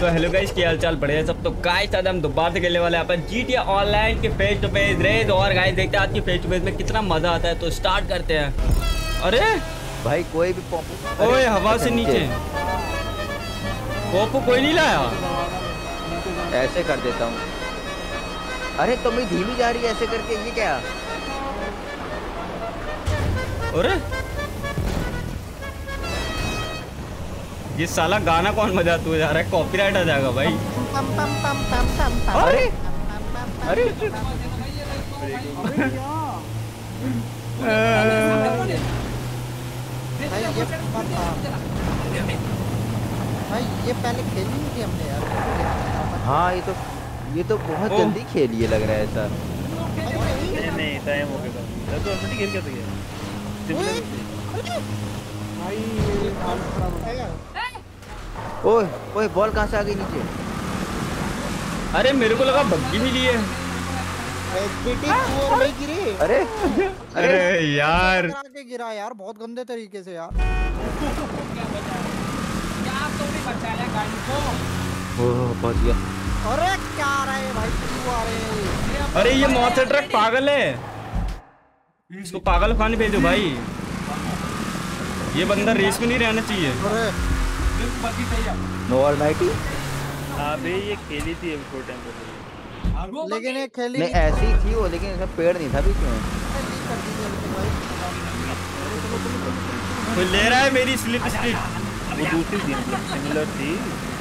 तो hello guys, क्या हालचाल? बढ़िया सब। तो गाइस आज हम दोबारा से खेलने वाले हैं अपन GTA ऑनलाइन के फेस टू फेस रेस। और गाइस देखते हैं आज की फेस टू फेस में कितना मजा आता है। तो स्टार्ट करते हैं। अरे भाई कोई भी पॉपू, ओए हवा से नीचे पॉपू कोई नहीं लाया। ऐसे कर देता हूँ। अरे तो मैं धीमी जा रही है ऐसे करके, ये क्या? अरे ये साला गाना कौन बजाते हुए जा रहा है? कॉपीराइट आ जाएगा भाई। अरे अरे भाई ये पहले खेली नहीं थी हमने यार। हाँ ये तो बहुत जल्दी खेलिए लग रहा है ऐसा। नहीं टाइम हो गया तो ऑलरेडी खेल के भाई मेरी हालत खराब हो गई। ओए ओए बॉल कहाँ से आ गई नीचे? अरे मेरे को लगा बग्गी मिली है। नहीं गिरी। अरे अरे यार के गिरा यार बहुत गंदे तरीके से यार। बहुत गया। अरे क्या आ रहा है भाई, क्यों आ रहे हैं? अरे ये मॉन्स्टर ट्रक पागल है, इसको पागल खाने भेजो भाई। ये बंदा रेस में नहीं रहना चाहिए। अरे नो ऑलमाइटी। अबे ये खेली थी अभी थोड़े टाइम पहले, लेकिन ये खेली नहीं ऐसी ही थी वो, लेकिन इसमें पेड़ नहीं था बीच में। कोई ले रहा है मेरी स्लिप स्ट्रीट। वो दूसरी थी मतलब सिमिलर थी।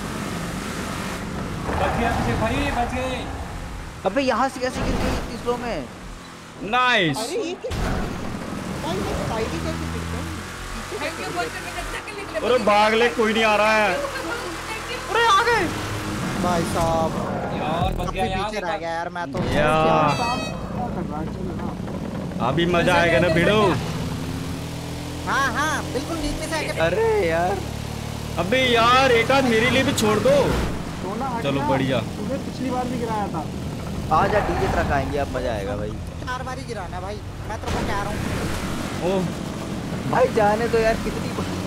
अबे यहाँ से कैसे गिर गई इतनी स्लो में? नाइस। अरे भाग ले, कोई नहीं आ रहा है। अरे आ गए भाई साहब पीछे रह गया यार मैं तो यार। अभी मजा आएगा ना भिड़ो। हाँ बिल्कुल नीचे से आके। अरे यार अबे यार एक आध मेरे लिए भी छोड़ दो। चलो बढ़िया। पिछली बार भी गिराया था। आज डीजे ट्रक आएंगे, अब मजा आएगा भाई। 4 बार ही गिराना भाई, मैं तो कह रहा हूँ। ओह भाई जाने दो यार, कितनी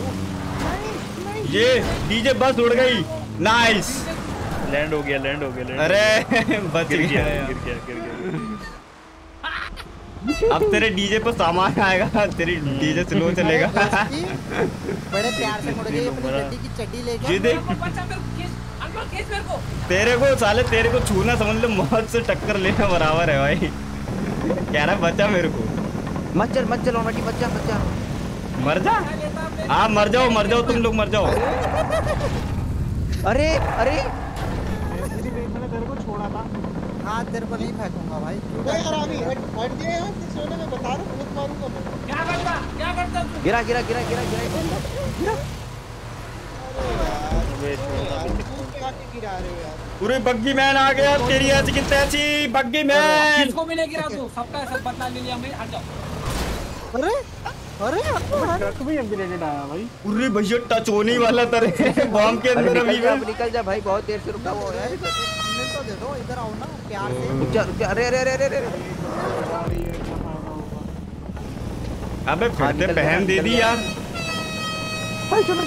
ये डीजे बस उड़ गई। नाइस, लैंड हो गया। अरे बच गिर गया। गया। अब तेरे डीजे पर सामान आएगा, तेरी डीजे स्लो चलेगा। बड़े प्यार से मुड़ गई अपनी गड्डी की चड्डी लेके। ये देख तेरे को साले, तेरे को छूना समझ लो मौत से टक्कर लेना बराबर है भाई। कह रहा बचा मेरे को। मत चल ऑलरेडी मत जा। मर जा। हाँ मर जाओ तुम लोग मर जाओ। अरे तेरे को छोड़ा था। हाँ तेरे को नहीं फेंकूंगा भाई। गिरा। पूरे बग्गी मैन आ गया। तेरी ऐसी की तैसी बग्गी मैन। किसको भी नहीं गिरा तू, सबका सब बदला ले लिया मैं। हट जाओ। अरे ट्रक भी अपग्रेडेड आया भाई। पूरे भैया टच होने ही वाला था रे बॉम्ब के अंदर। अभी निकल जा भाई, बहुत देर से रुका हुआ है। हमने तो दे दो, इधर आओ ना प्यार से। रुक जा। अरे अबे फिर से पहन दे दी यार। भाई चलो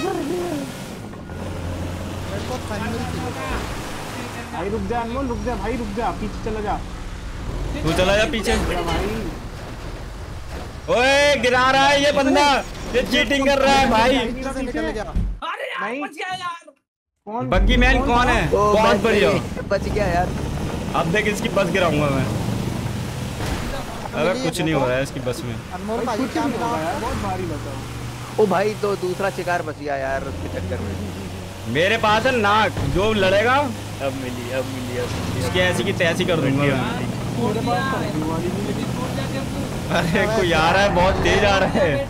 मेरे को फाइनल भाई रुक जा भाई, रुक जा, पीछे चला जा। तू चला जा पीछे। भाई ओए गिरा रहा है ये बंदा, ये चीटिंग कर रहा है भाई। निकल गया। अरे यार बच गया यार। कौन बग्गी मैन कौन है? बहुत बढ़िया, बच गया यार। अब देख इसकी बस गिराऊंगा मैं। अबे कुछ नहीं हो रहा है इसकी बस में। अनमोल भाई क्या मिला? बहुत भारी लगा। ओ भाई तो दूसरा शिकार बच गया यार उसके चक्कर में। मेरे पास है नाक, जो लड़ेगा अब मिली इसकी ऐसी की तैसी कर दूंगा मैं। अरे कोई आ रहा है, बहुत तेज आ रहा है।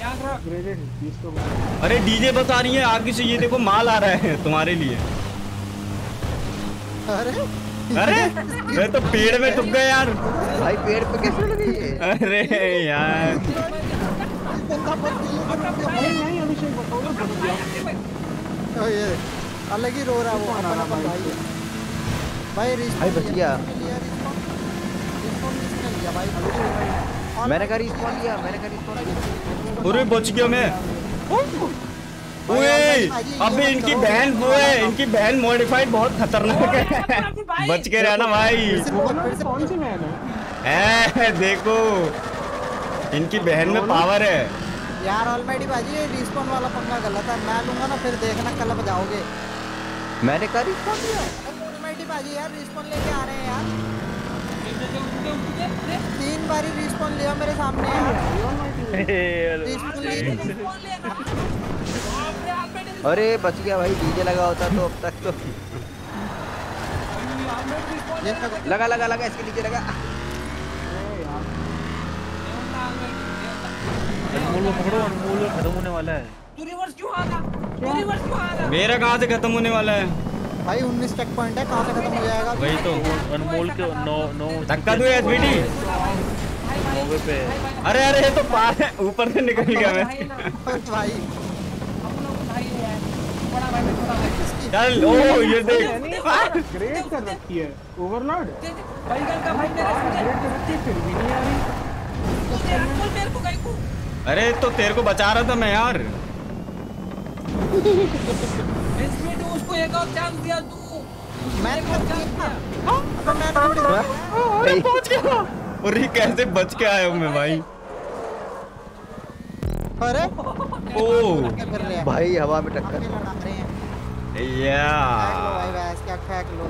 अरे डीजे बस आ रही है आगे से, ये देखो माल आ रहा है तुम्हारे लिए। अरे मैं तो पेड़ में टूट गया यार। भाई पेड़ पे कैसे लगी ये? अरे यार नहीं अभिषेक बताओ। अलग ही रो रहा वो अपना भाई। भाई बच गया। मैंने कहा रिस्पॉन लिया। पूरे बच गया मैं। ओए अबे इनकी बहन वो है, इनकी बहन मॉडिफाइड बहुत खतरनाक है। बच के रहना भाई। कौन सी मैन है? देखो इनकी बहन में पावर है यार। ऑलरेडी बाजी ये रिस्पॉन वाला पंगा गलत है, मैं लूंगा ना फिर देखना कल बजाओगे। मैंने कहा रिस्पॉन दिया। ऑलरेडी बाजी यार रिस्पॉन लेके आ रहे हैं यार, 3 बारी रिस्पॉन लिया मेरे सामने यार। रिस्पॉन लिया। अरे बच गया भाई, डीजे लगा होता तो अब तक तो। लगा लगा लगा, इसके नीचे लगा। अनमोल को पकड़ो, अनमोल को खत्म होने वाला है। मेरा कहाँ से खत्म होने वाला है भाई? 19 चेक पॉइंट है, कहाँ से खत्म हो जाएगा? वही तो अनमोल के 9 धक्का दो एसबीडी। पे। अरे अरे ये तो पार है, ऊपर से निकल गया मैं। भाई चल ओ ये देख ग्रेड कर रखी है ओवरलॉर्ड। ग्रेड कर रखी है, फिर भी नहीं आ रही। अरे तो तेरे को बचा रहा था मैं यार। उसको एक और चांस दिया तू। मैं अरे पहुंच गया। और ये कैसे बच के आया हूँ मैं भाई। अरे ओ भाई हवा में टक्कर। या भाई वैस क्या फेंक लो।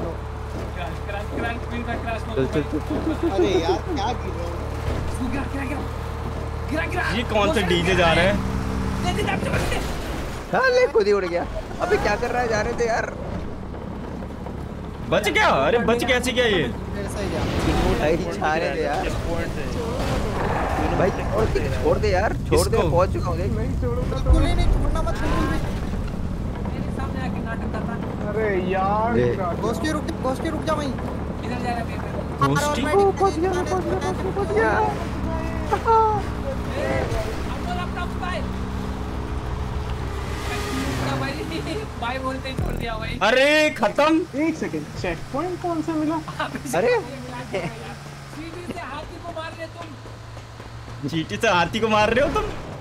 चल चल चल। अरे यार क्या गिरा। ये कौन से डीजे जा रहे हैं? हाँ ले खुद ही उड़ गया। अबे क्या कर रहा है, जा रहे थे यार। बच गया? अरे बच कैसे गया ये? भाई छा रहे थे यार। भाई छोड़ दे यार, छोड़ दे, पहुंच चुका हूँ। नहीं छोड़ूंगा तो। बिल्कुल ही नहीं छोड़ना, मत बिल्कुल भी। मेरे सामने आके नाटक कर रहा। अरे यार गोस्टी रुक जा वहीं। इधर जा रहा है। गोस्टी पहुंच गया। भाई बोलते ही छोड़ दिया भाई। अरे खत्म। एक सेकंड, चेक पॉइंट कौन सा मिला? अरे सीधी से हाथी को मार रहे तुम। चीटी से हाथी को मार रहे हो तुम?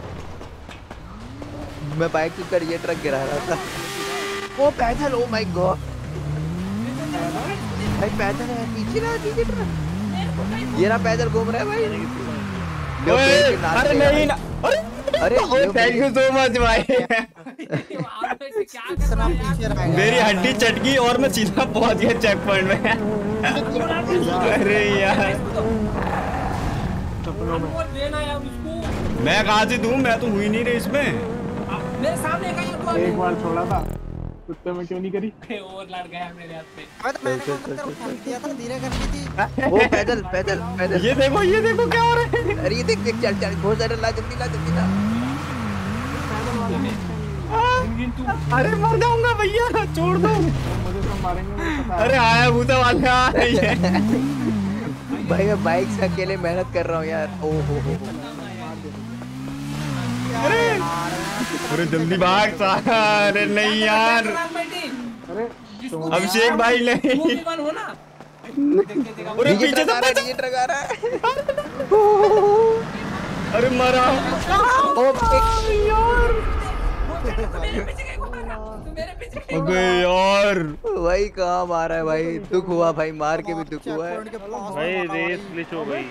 मैं बाइक की कर ये ट्रक गिरा रहा था। वो पैदल, ओ माय गॉड। भाई पैदल है, पीछे ना पीछे ट्रक। ये रहा पैदल घूम रहा है भाई। अरे नहीं ना। अरे थैंक यू सो मच भाई। मेरी हड्डी चटकी और मैं सीधा पहुंच गया चेक पॉइंट में। अरे यार मैं कहाँ से दूं? मैं तो हुई नहीं रही इसमें। मेरे सामने एक बार छोड़ा था, कुत्ते में क्यों नहीं करी? और लड़ गया मेरे हाथ पे। मैंने किया था, धीरे करनी थी। वो पैदल पैदल पैदल। ये देखो क्या हो रहा है। अरे ये देख देख, चल चल, बहुत ज्यादा ला, जल्दी ला, जल्दी ला। अरे मर जाऊंगा भैया, छोड़ दो। मुझे तो मारेंगे, मुझे पता है। अरे आया भूता वाला। भाई मैं बाइक से अकेले मेहनत कर रहा हूँ यार। ओ हो। अरे जल्दी भाग साला। अरे नहीं यार अरे अभिषेक भाई नहीं। हो ना। अरे पीछे से डीजे ट्रक आ रहा है। अरे मरा। ओ यार अबे यार भाई कहाँ मारा है भाई। दुख हुआ भाई, मार के भी दुख हुआ है। भाई रेस ग्लिच हो गई।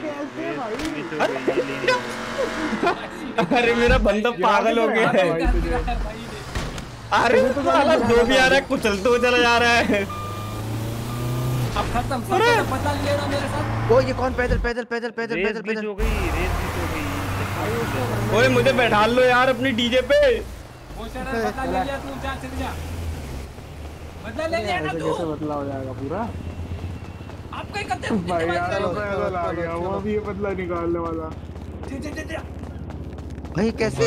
अरे मेरा बंदा पागल हो गया है। अरे साला जो भी आ रहा है कुचलते हुए चला जा रहा है। अब खत्म, सब पता लेना मेरे साथ। ओ ये कौन? पैदल पैदल पैदल पैदल रेस पैदल ग्लिच पैदल। हो गई, रेस ग्लिच हो गई। ओए मुझे बैठा लो यार अपनी डीजे पे। वो चल रहा है, बदला ले लिया तू, जा चल जा। बदला ले लिया ना तू। कैसे बदला हो जाएगा पूरा? आप कहीं करते भाई यार पैदल आ गया, वो भी ये बदला निकालने वाला। भाई कैसे?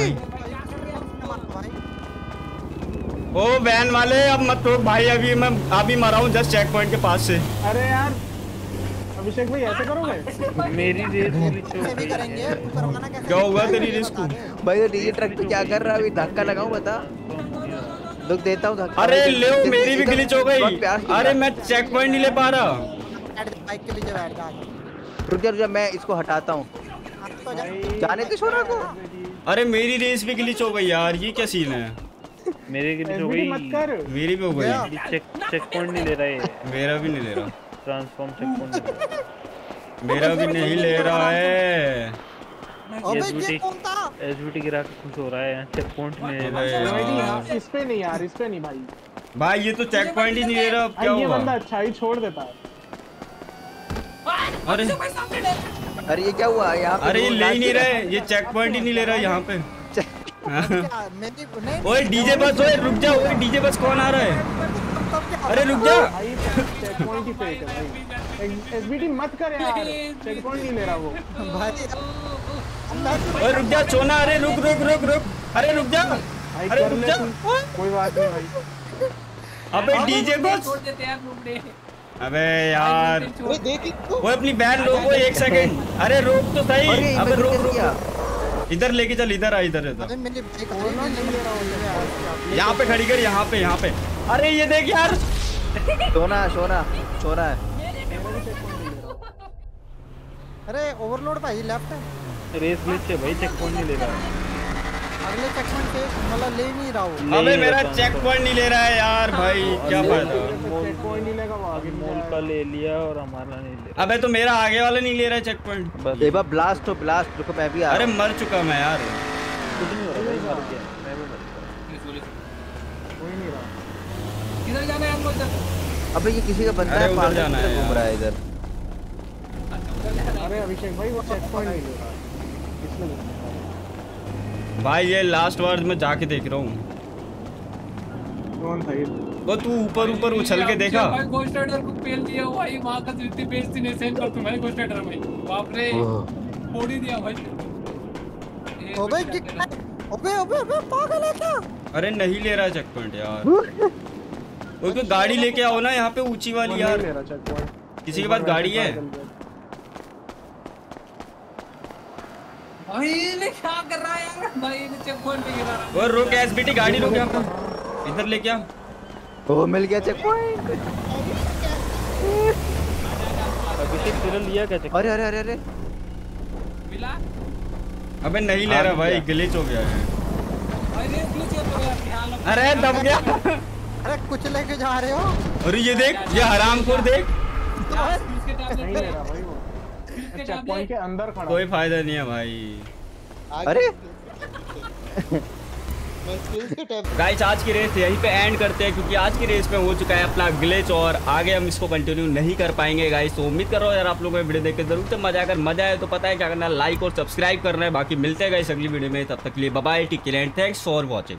ओ वैन वाले अब मत रोक भाई, मैं अभी मरा हूँ जस्ट चेक पॉइंट के पास से। अरे यार अभिषेक भाई ऐसे करोगे? मेरी रेस ग्लिच हो भी गई। करेंगे, तू करवाना कैसे? क्या हुआ तेरी रेस को? भाई तो डीजे ट्रक पे क्या कर रहा है अभी? धक्का लगाऊं बता? लोग देता हूँ धक्का। अरे ले मेरी भी ग्लिच हो गई। बहुत प्यार से अरे मैं चेक पॉइंट नहीं ले पा रहा। बाइक के पीछे बैठ जा। रुक जा, मैं इसको हटाता हूँ। तो जा। जाने दे सोना को। अरे मेरी रेस भी ग्लिच हो गई यार, ये क्या सीन है? मेरे के लिए हो SBT मत गई। कर। मेरी भी हो गई। चेक पॉइंट नहीं ले रहा है। मेरा भी नहीं ले रहा। ट्रांसफॉर्म चेक पॉइंट मेरा भी नहीं ले रहा है। अबे ये कौन था? SBT गिरा के खुश हो रहा है। चेक पॉइंट नहीं ले रहा अबे है। SBT यार। यहाँ इस पे नहीं यार, इस पे नहीं भाई। भाई ये तो चेक पॉइंट ही नहीं ले रहा, अब क्या ये हुआ? बंदा अच्छा ही छोड़ देता है। अरे अरे ये क्या हुआ यहाँ पे? अरे ये लोग ले ही नाच नहीं रहे रहे, ये चेक पॉइंट ही नहीं ले रहा यहाँ पे। क्या मेरी नहीं ओए डीजे बस, ओए रुक जा, ओए डीजे बस कौन आ रहा है? अरे रुक जा। भाई चेक पॉइंट ही फेक है भाई। SBT मत कर यार, चेक पॉइंट नहीं ले रहा वो। भाई ओए रुक जा सोना, अरे रुक रुक रुक रुक, अरे रुक जा, भाई अरे कर रुक ले जा। तू, कोई बात नहीं भाई। अबे डीजे बस, छोड़ देते हैं बुबड़े। अबे यार ओए देख वो अपनी बैन रोको एक सेकंड। अरे रोक तो अरे सही, अबे मैं रुक किधर रुक गया? इधर लेके चल, इधर आ, इधर इधर अरे मेरी बाइक नहीं ले रहा हूँ। यहाँ पे खड़ी कर, यहाँ पे यहाँ पे। अरे ये देख यार, सोना सोना सोना है। अरे ओवरलोड भाई लेफ्ट है। रेस ग्लिच है भाई, चेक पॉइंट नहीं ले रहा है। अगले चेकपॉइंट पे मतलब ले नहीं रहा हूँ। अबे नहीं मेरा रहता चेक पॉइंट नहीं ले रहा है यार भाई, क्या फायदा? चेक पॉइंट नहीं लेगा वो आगे नहीं मोल का जाएगा। ले लिया और हमारा नहीं ले रहा। अबे तो मेरा आगे वाला नहीं ले रहा है चेक पॉइंट। बस एक बार ब्लास्ट हो, ब्लास्ट रुको मैं भी आ अरे रहा हूँ। मर चुका मैं यार। कुछ नहीं हो रहा भाई, मर गया मैं भी मर गया। कोई नहीं रहा। किधर जाना है हमको? इधर अबे ये किसी का बंदा अरे है, उधर पागल जाना है घूम यार। रहा है इधर। अरे अभिषेक भाई वो चेक पॉइंट नहीं ले रहा। किसने ले लिया? भाई ये लास्ट वर्ड में जाके देख रहा हूँ। कौन था ये? वो तू ऊपर ऊपर उछल के देखा। भाई गोस्ट राइडर को पेल दिया भाई, वहां का जितनी बेइज्जती नहीं सहन कर तू भाई गोस्ट राइडर भाई। बाप रे फोड़ ही दिया भाई। अबे अबे अबे अबे पागल है क्या? अरे नहीं ले रहा है चेक पॉइंट यार। वो कोई गाड़ी लेके आओ ना यहाँ पे ऊंची वो वाली नहीं यार। ले रहा चेक पॉइंट। किसी के पास गाड़ी है? भाई ने क्या कर रहा है यार? भाई ने चेक पॉइंट पे गिरा रहा और रुक एसबीटी गाड़ी रुक यहाँ पे, इधर लेके आ। ओ मिल गया चेक पॉइंट। अभिषेक तेरा लिया क्या चेक? अरे अरे अरे अरे मिला। अबे नहीं ले रहा भाई, ग्लिच हो गया है। भाई रेस ग्लिच हो तो यार ख्याल रखो। अरे दब गया। अरे कुछ लेके जा रहे हो? अरे ये देख, ये हरामखोर देख। यार, इसके टैबलेट नहीं ले रहा भाई वो। इसके चेक पॉइंट के अंदर खड़ा। कोई फायदा नहीं है भाई। अरे गाइस आज की रेस यहीं पे एंड करते हैं, क्योंकि आज की रेस में हो चुका है अपना ग्लिच और आगे हम इसको कंटिन्यू नहीं कर पाएंगे गाइस। तो उम्मीद कर रहा हूँ यार आप लोगों को वीडियो देख के जरूर से मजा, अगर मजा आए तो पता है क्या करना है, लाइक और सब्सक्राइब करना है। बाकी मिलते हैं गाइस अगली वीडियो में, तब तक के लिए bye bye, take care and thanks for watching.